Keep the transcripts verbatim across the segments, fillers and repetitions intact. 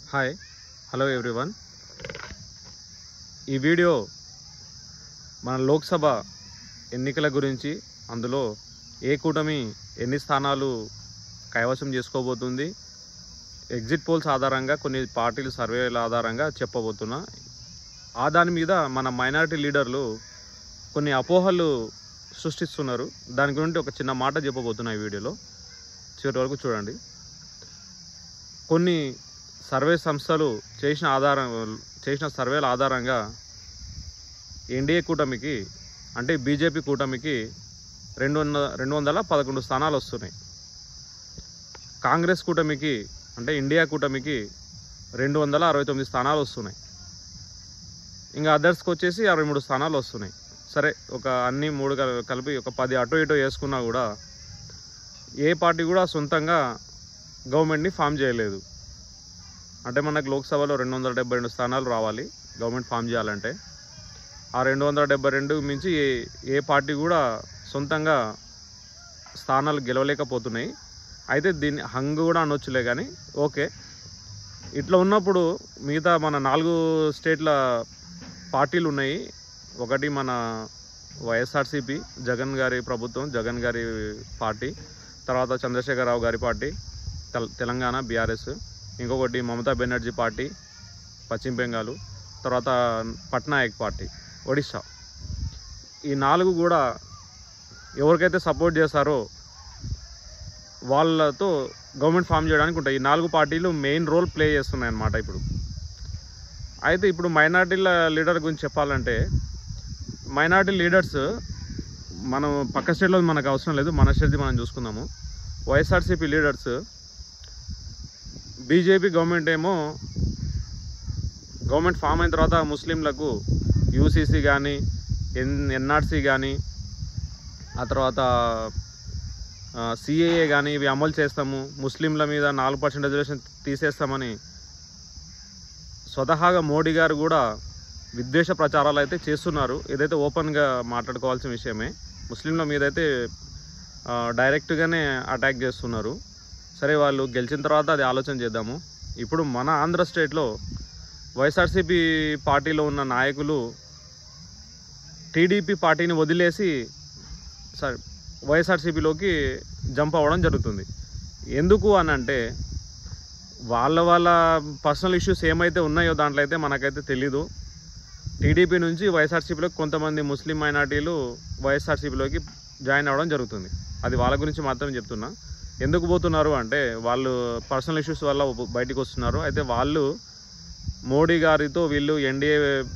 Hi hello everyone. ఈ video మన లోక్సభ ఎన్నికల గురించి, అందులో ఏ కూటమి ఎన్ని స్థానాలు కైవసం చేసుకోబోతుంది, ఎగ్జిట్ పోల్స్ ఆధారంగా కొన్ని పార్టీలు సర్వేల ఆధారంగా చెప్పబోతున్నా. ఆ దాని మీద మన మైనారిటీ లీడర్లు కొన్ని అపోహలు సృష్టిస్తున్నారు. దాని గురించి ఒక చిన్న మాట చెప్పబోతున్నా ఈ వీడియోలో. చివరి వరకు చూడండి. కొన్ని సర్వే సంస్థలు చేసిన ఆధారం చేసిన సర్వేల ఆధారంగా ఎన్డీఏ కూటమికి అంటే బీజేపీ కూటమికి రెండు వందల రెండు వందల పదకొండు స్థానాలు వస్తున్నాయి. కాంగ్రెస్ కూటమికి అంటే ఇండియా కూటమికి రెండు వందల అరవై తొమ్మిది స్థానాలు వస్తున్నాయి. ఇంకా అదర్స్కి వచ్చేసి అరవై మూడు స్థానాలు వస్తున్నాయి. సరే, ఒక అన్ని మూడు కలిపి ఒక పది అటు ఇటు వేసుకున్నా కూడా ఏ పార్టీ కూడా సొంతంగా గవర్నమెంట్ని ఫామ్ చేయలేదు. అంటే మనకు లోక్సభలో రెండు వందల డెబ్బై రెండు స్థానాలు రావాలి గవర్నమెంట్ ఫామ్ చేయాలంటే. ఆ రెండు వందల డెబ్బై రెండు మించి ఏ ఏ పార్టీ కూడా సొంతంగా స్థానాలు గెలవలేకపోతున్నాయి. అయితే దీన్ని హంగు కూడా అనొచ్చులే, కానీ ఓకే. ఇట్లా ఉన్నప్పుడు మిగతా మన నాలుగు స్టేట్ల పార్టీలు ఉన్నాయి. ఒకటి మన వైఎస్ఆర్సీపీ, జగన్ గారి ప్రభుత్వం, జగన్ గారి పార్టీ. తర్వాత చంద్రశేఖరరావు గారి పార్టీ తెలంగాణ బీఆర్ఎస్. ఇంకొకటి మమతా బెనర్జీ పార్టీ పశ్చిమ బెంగాల్. తర్వాత పట్నాయక్ పార్టీ ఒడిశా. ఈ నాలుగు కూడా ఎవరికైతే సపోర్ట్ చేస్తారో వాళ్ళతో గవర్నమెంట్ ఫామ్ చేయడానికి ఉంటాయి. ఈ నాలుగు పార్టీలు మెయిన్ రోల్ ప్లే చేస్తున్నాయి అన్నమాట ఇప్పుడు. అయితే ఇప్పుడు మైనార్టీల లీడర్ గురించి చెప్పాలంటే, మైనార్టీ లీడర్స్ మనం పక్క స్టేట్లో మనకు అవసరం లేదు, మన స్టేట్ది మనం చూసుకుందాము. వైఎస్ఆర్సీపీ లీడర్స్, బీజేపీ గవర్నమెంట్ ఏమో గవర్నమెంట్ ఫామ్ అయిన తర్వాత ముస్లింలకు యూసీసీ కానీ ఎన్ ఎన్ఆర్సీ కానీ ఆ తర్వాత సిఏఏ కానీ ఇవి అమలు చేస్తాము, ముస్లింల మీద నాలుగు పర్సెంట్ రిజర్వేషన్ తీసేస్తామని స్వతహాగా మోడీ గారు కూడా విద్వేష ప్రచారాలు అయితే చేస్తున్నారు. ఏదైతే ఓపెన్గా మాట్లాడుకోవాల్సిన విషయమే. ముస్లింల మీద అయితే డైరెక్ట్గానే అటాక్ చేస్తున్నారు. సరే, వాళ్ళు గెలిచిన తర్వాత అది ఆలోచన చేద్దాము. ఇప్పుడు మన ఆంధ్ర స్టేట్లో వైఎస్ఆర్సీపీ పార్టీలో ఉన్న నాయకులు టీడీపీ పార్టీని వదిలేసి సారీ వైఎస్ఆర్సీపీలోకి జంప్ అవ్వడం జరుగుతుంది. ఎందుకు అని అంటే, వాళ్ళ వాళ్ళ పర్సనల్ ఇష్యూస్ ఏమైతే ఉన్నాయో దాంట్లో అయితే మనకైతే తెలీదు. టీడీపీ నుంచి వైఎస్ఆర్సీపీలోకి కొంతమంది ముస్లిం మైనార్టీలు వైఎస్ఆర్సీపీలోకి జాయిన్ అవ్వడం జరుగుతుంది. అది వాళ్ళ గురించి మాత్రం చెప్తున్నా. ఎందుకు పోతున్నారు అంటే, వాళ్ళు పర్సనల్ ఇష్యూస్ వల్ల బయటకు వస్తున్నారు. అయితే వాళ్ళు మోడీ గారితో వీళ్ళు ఎన్డీఏ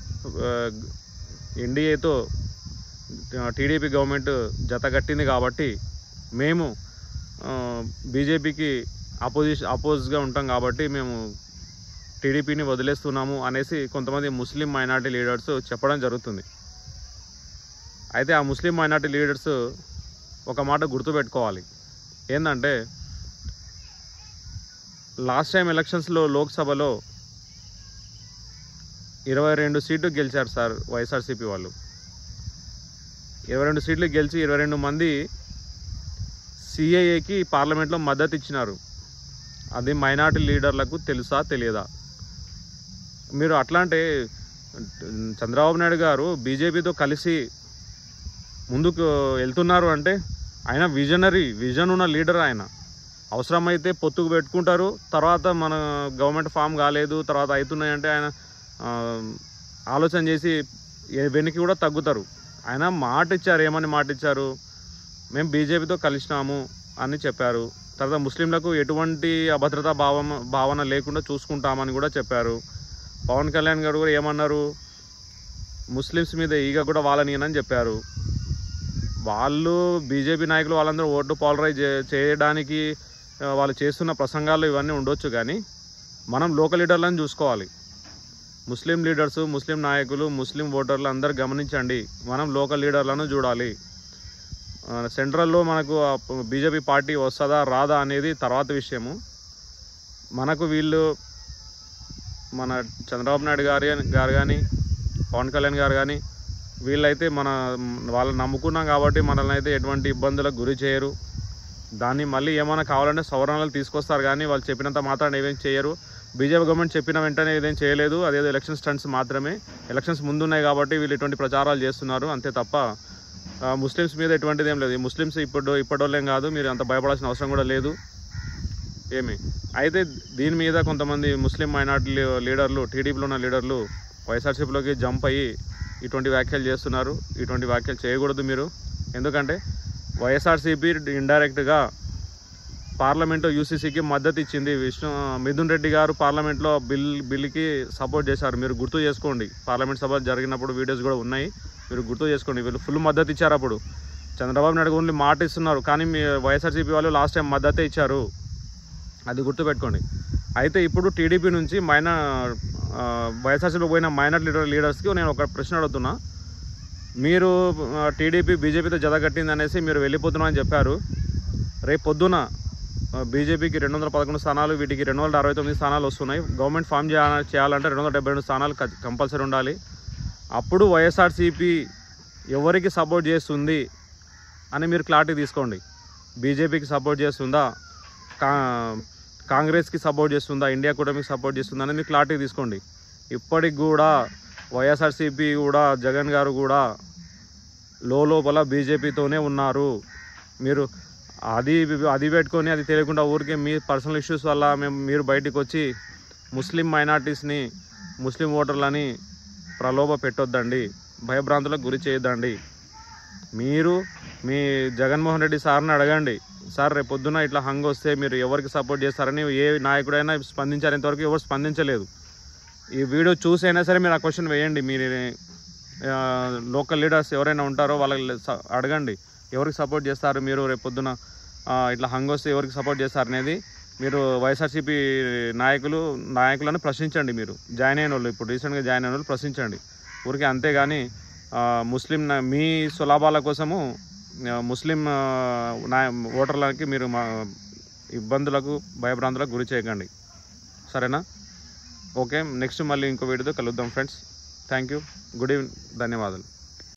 ఎన్డీఏతో టీడీపీ గవర్నమెంట్ జతగట్టింది కాబట్టి మేము బీజేపీకి అపోజిషన్ అపోజ్గా ఉంటాం కాబట్టి మేము టీడీపీని వదిలేస్తున్నాము అనేసి కొంతమంది ముస్లిం మైనార్టీ లీడర్స్ చెప్పడం జరుగుతుంది. అయితే ఆ ముస్లిం మైనార్టీ లీడర్స్ ఒక మాట గుర్తుపెట్టుకోవాలి. ఏంటంటే, లాస్ట్ టైం ఎలక్షన్స్లో లోక్సభలో ఇరవై రెండు సీట్లు గెలిచారు సార్ వైఎస్ఆర్సీపీ వాళ్ళు. ఇరవై రెండు సీట్లు గెలిచి ఇరవై రెండు మంది సిఏఏకి పార్లమెంట్లో మద్దతు ఇచ్చినారు. అది మైనార్టీ లీడర్లకు తెలుసా తెలియదా? మీరు అట్లా అంటే, చంద్రబాబు నాయుడు గారు బీజేపీతో కలిసి ముందుకు వెళ్తున్నారు అంటే ఆయన విజనరీ విజన్ ఉన్న లీడర్. ఆయన అవసరమైతే పొత్తుకు పెట్టుకుంటారు. తర్వాత మన గవర్నమెంట్ ఫామ్ కాలేదు, తర్వాత అవుతున్నాయంటే ఆయన ఆలోచన చేసి వెనక్కి కూడా తగ్గుతారు. ఆయన మాట ఇచ్చారు. ఏమని మాట ఇచ్చారు? మేము బీజేపీతో కలిసినాము అని చెప్పారు. తర్వాత ముస్లింలకు ఎటువంటి అభద్రతా భావం భావన లేకుండా చూసుకుంటామని కూడా చెప్పారు. పవన్ కళ్యాణ్ గారు కూడా ఏమన్నారు? ముస్లిమ్స్ మీద ఈగ కూడా వాళ్ళని చెప్పారు. వాళ్ళు బీజేపీ నాయకులు వాళ్ళందరూ ఓటు పాలరైజ్ చేయడానికి వాళ్ళు చేస్తున్న ప్రసంగాలు ఇవన్నీ ఉండొచ్చు, కానీ మనం లోకల్ లీడర్లను చూసుకోవాలి. ముస్లిం లీడర్స్, ముస్లిం నాయకులు, ముస్లిం ఓటర్లు అందరూ గమనించండి. మనం లోకల్ లీడర్లను చూడాలి. సెంట్రల్లో మనకు బీజేపీ పార్టీ వస్తుందా రాదా అనేది తర్వాత విషయము. మనకు వీళ్ళు మన చంద్రబాబు నాయుడు గారి గారు కానీ పవన్ కళ్యాణ్ గారు కానీ వీళ్ళైతే మన వాళ్ళని నమ్ముకున్నాం కాబట్టి మనల్ని అయితే ఎటువంటి ఇబ్బందులకు గురి చేయరు. దాన్ని మళ్ళీ ఏమైనా కావాలంటే సవరణలు తీసుకొస్తారు, కానీ వాళ్ళు చెప్పినంత మాత్రాన్ని ఏమేం చేయరు. బీజేపీ గవర్నమెంట్ చెప్పిన వెంటనే ఏదేం చేయలేదు, అదేదో ఎలక్షన్ స్టంట్స్ మాత్రమే. ఎలక్షన్స్ ముందున్నాయి కాబట్టి వీళ్ళు ఇటువంటి ప్రచారాలు చేస్తున్నారు అంతే తప్ప ముస్లిమ్స్ మీద ఎటువంటిది ఏం లేదు. ముస్లిమ్స్ ఇప్పుడు ఇప్పటివాళ్ళేం కాదు, మీరు అంత భయపడాల్సిన అవసరం కూడా లేదు ఏమి. అయితే దీని మీద కొంతమంది ముస్లిం మైనార్టీ లీడర్లు, టీడీపీలో ఉన్న లీడర్లు వైఎస్ఆర్సీపీలోకి జంప్ అయ్యి ఇటువంటి వ్యాఖ్యలు చేస్తున్నారు. ఇటువంటి వ్యాఖ్యలు చేయకూడదు మీరు, ఎందుకంటే వైఎస్ఆర్సీపీ ఇండైరెక్ట్గా పార్లమెంట్లో యూసీసీకి మద్దతు ఇచ్చింది. విష్ణు మిథున్ రెడ్డి గారు పార్లమెంట్లో బిల్ బిల్కి సపోర్ట్ చేశారు. మీరు గుర్తు చేసుకోండి, పార్లమెంట్ సభ జరిగినప్పుడు వీడియోస్ కూడా ఉన్నాయి, మీరు గుర్తు చేసుకోండి. వీళ్ళు ఫుల్ మద్దతు ఇచ్చారు. అప్పుడు చంద్రబాబు నాయుడు ఓన్లీ మాట ఇస్తున్నారు, కానీ మీ వైఎస్ఆర్సీపీ వాళ్ళు లాస్ట్ టైం మద్దతే ఇచ్చారు, అది గుర్తుపెట్టుకోండి. అయితే ఇప్పుడు టీడీపీ నుంచి మైనా వైఎస్ఆర్సీపీ పోయిన మైనార్టీ లీడర్ లీడర్స్కి నేను ఒక ప్రశ్న అడుగుతున్నా. మీరు టీడీపీ బీజేపీతో జత కట్టింది అనేసి మీరు వెళ్ళిపోతున్నా అని చెప్పారు. రేపు పొద్దున బీజేపీకి రెండు వందల పదకొండు స్థానాలు, వీటికి రెండు వందల అరవై తొమ్మిది స్థానాలు వస్తున్నాయి. గవర్నమెంట్ ఫామ్ చేయాలి చేయాలంటే రెండు వందల డెబ్బై రెండు స్థానాలు కంపల్సరీ ఉండాలి. అప్పుడు వైఎస్ఆర్సీపీ ఎవరికి సపోర్ట్ చేస్తుంది అని మీరు క్లారిటీ తీసుకోండి. బీజేపీకి సపోర్ట్ చేస్తుందా, కా కాంగ్రెస్కి సపోర్ట్ చేస్తుందా, ఇండియా కూటమికి సపోర్ట్ చేస్తుందా అని మీరు క్లారిటీ తీసుకోండి. ఇప్పటికి కూడా వైఎస్ఆర్సీపీ కూడా జగన్ గారు కూడా లోపల బీజేపీతోనే ఉన్నారు. మీరు అది అది పెట్టుకొని అది తెలియకుండా ఊరికే మీ పర్సనల్ ఇష్యూస్ వల్ల మేము మీరు బయటికి వచ్చి ముస్లిం మైనార్టీస్ని, ముస్లిం ఓటర్లని ప్రలోభ పెట్టొద్దండి, భయభ్రాంతులకు గురి చేయొద్దండి. మీరు మీ జగన్మోహన్ రెడ్డి సార్ని అడగండి, సార్ రేపు పొద్దున ఇట్లా హంగ్ వస్తే మీరు ఎవరికి సపోర్ట్ చేస్తారని. ఏ నాయకుడైనా స్పందించారంతవరకు ఎవరు స్పందించలేదు. ఈ వీడియో చూసైనా సరే మీరు ఆ క్వశ్చన్ వేయండి. మీరు లోకల్ లీడర్స్ ఎవరైనా ఉంటారో వాళ్ళకి అడగండి, ఎవరికి సపోర్ట్ చేస్తారు మీరు రేపు పొద్దున ఇట్లా హంగ్ వస్తే ఎవరికి సపోర్ట్ చేస్తారు అనేది మీరు వైఎస్ఆర్సీపీ నాయకులు నాయకులను ప్రశ్నించండి. మీరు జాయిన్ అయిన వాళ్ళు, ఇప్పుడు రీసెంట్గా జాయిన్ అయిన వాళ్ళు ప్రశ్నించండి ఊరికే. అంతేగాని ముస్లిం మీ సులాభాల కోసము ముస్లిం నాయ ఓటర్లకి మీరు మా ఇబ్బందులకు భయభ్రాంతులకు గురి చేయకండి, సరేనా? ఓకే, నెక్స్ట్ మళ్ళీ ఇంకో వీడియోతో కలుద్దాం friends. Thank you, good evening, ధన్యవాదాలు.